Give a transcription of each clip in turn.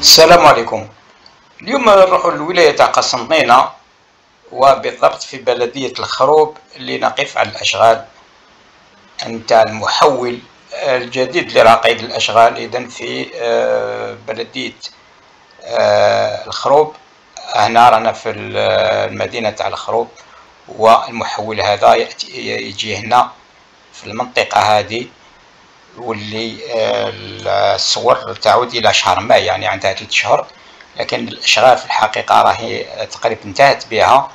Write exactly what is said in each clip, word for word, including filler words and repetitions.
السلام عليكم. اليوم نروحوا للولاية تاع قسنطينة وبالضبط في بلدية الخروب اللي نقف على الأشغال نتاع المحول الجديد اللي راه قيد الأشغال. إذن في بلدية الخروب هنا رانا في المدينة تاع الخروب، والمحول هذا يجي هنا في المنطقة هذه، واللي الصور تعود الى شهر ماي، يعني عندها ثلاث شهور، لكن الاشغال في الحقيقه راهي تقريبا انتهت بها.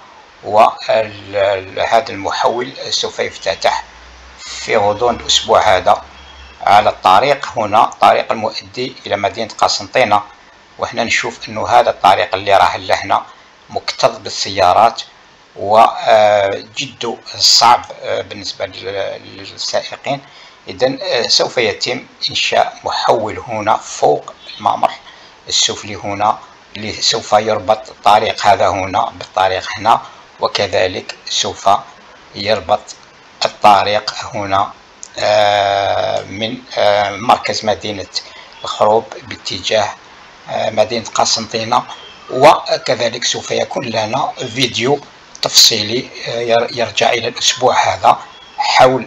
وهذا المحول سوف يفتتح في غضون الاسبوع هذا على الطريق هنا، طريق المؤدي الى مدينه قسنطينه. وهنا نشوف انه هذا الطريق اللي راه لهنا مكتظ بالسيارات وجد صعب بالنسبه للسائقين. إذن سوف يتم إنشاء محول هنا فوق الممر السفلي هنا، اللي سوف يربط الطريق هذا هنا بالطريق هنا، وكذلك سوف يربط الطريق هنا من مركز مدينة الخروب باتجاه مدينة قسنطينة. وكذلك سوف يكون لنا فيديو تفصيلي يرجع إلى الأسبوع هذا حول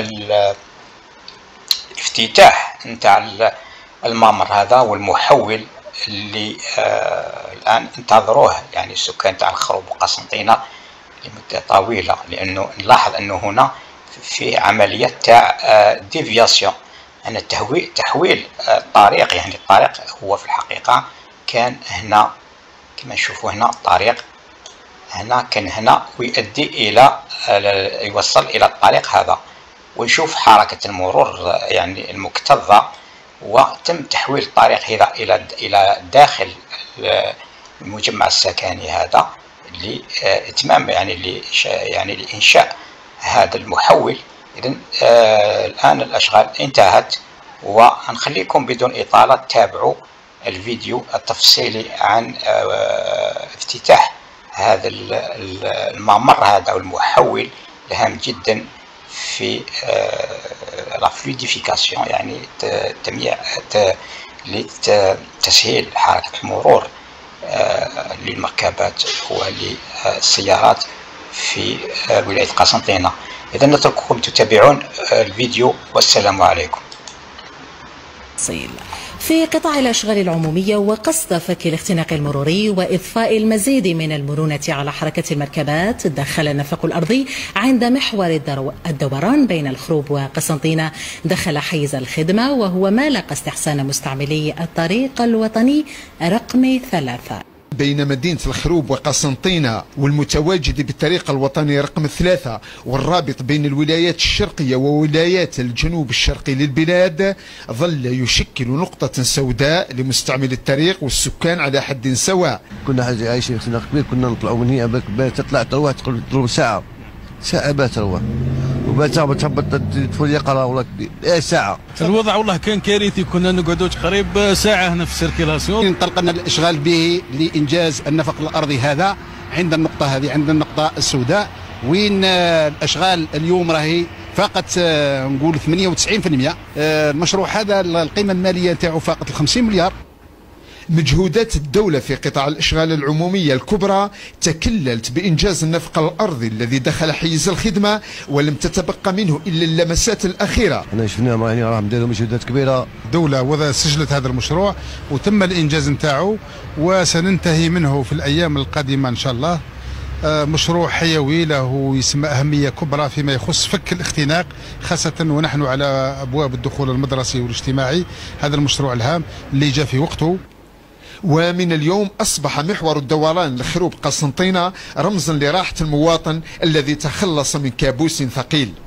افتتاح نتاع الممر هذا والمحول اللي آه الان انتظروه يعني السكان تاع الخروب وقسنطينة لمده طويله، لانه نلاحظ انه هنا في عمليه تاع آه ديفياسيون، ان التحويل تحويل الطريق. يعني الطريق هو في الحقيقه كان هنا كما نشوفوا هنا، الطريق هنا كان هنا ويؤدي الى آه يوصل الى الطريق هذا، ونشوف حركة المرور يعني المكتظة، وتم تحويل الطريق هذا إلى إلى داخل المجمع السكني هذا لإتمام يعني يعني لإنشاء هذا المحول. إذن آه الآن الأشغال انتهت، ونخليكم بدون إطالة تابعوا الفيديو التفصيلي عن آه افتتاح هذا الممر هذا والمحول الهام جدا في لا فلويديفيكاسيون، يعني تمييع لتسهيل حركة المرور للمركبات وللسيارات في ولاية قسنطينة. إذا نترككم تتابعون الفيديو، والسلام عليكم. في قطاع الأشغال العمومية، وقصد فك الاختناق المروري وإضفاء المزيد من المرونة على حركة المركبات، دخل النفق الأرضي عند محور الدوران بين الخروب وقسنطينة دخل حيز الخدمة، وهو ما لاقى استحسان مستعملي الطريق الوطني رقم ثلاثة بين مدينة الخروب وقسنطينة، والمتواجد بالطريق الوطني رقم ثلاثة، والرابط بين الولايات الشرقية وولايات الجنوب الشرقي للبلاد، ظل يشكل نقطة سوداء لمستعمل الطريق والسكان على حد سواء. كنا عايشين في خناق كبير، كنا نطلعوا من هنا تطلع تروح تقول ساعة ساعة بات تروح، وبات تهبط تدخل يقرا ولا ساعة. الوضع والله كان كارثي، كنا نقعدوا قريب ساعة هنا في السيركيلاسيون. انطلقنا الاشغال به لانجاز النفق الارضي هذا عند النقطة هذه، عند النقطة السوداء، وين الاشغال اليوم راهي فاقت نقول ثمانية وتسعين بالمئة. المشروع هذا القيمة المالية تاعو فاقت خمسين مليار. مجهودات الدولة في قطاع الإشغال العمومية الكبرى تكللت بإنجاز النفق الأرضي الذي دخل حيز الخدمة، ولم تتبقى منه إلا اللمسات الأخيرة. أنا شفنا يعني راهم داروا مجهودات كبيرة. الدولة وضع سجلت هذا المشروع وتم الإنجاز نتاعو، وسننتهي منه في الأيام القادمة إن شاء الله. مشروع حيوي له يسمى أهمية كبرى فيما يخص فك الاختناق، خاصة ونحن على أبواب الدخول المدرسي والاجتماعي. هذا المشروع الهام اللي جاء في وقته. ومن اليوم أصبح محور الدوران لخروب قسنطينة رمزا لراحة المواطن الذي تخلص من كابوس ثقيل.